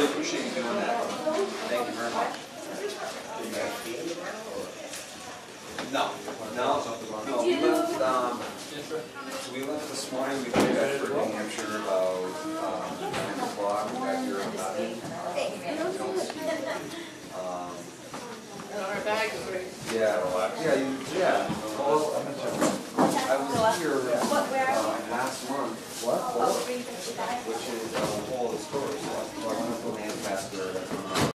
Appreciate you doing that. Thank you very much. No. We left this morning. We picked up for New Hampshire about 9 o'clock. We got here about 8. Our bag is ready. Yeah. Well, I was here last month. What? Which is all the stores. So I went up to Lancaster.